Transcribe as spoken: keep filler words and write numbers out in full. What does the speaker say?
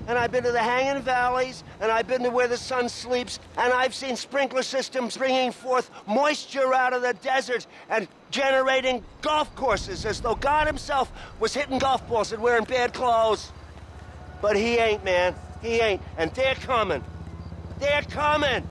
and I've been to the hanging valleys, and I've been to where the sun sleeps, and I've seen sprinkler systems bringing forth moisture out of the desert and generating golf courses as though God himself was hitting golf balls and wearing bad clothes. But he ain't, man. He ain't. And they're coming. They're coming.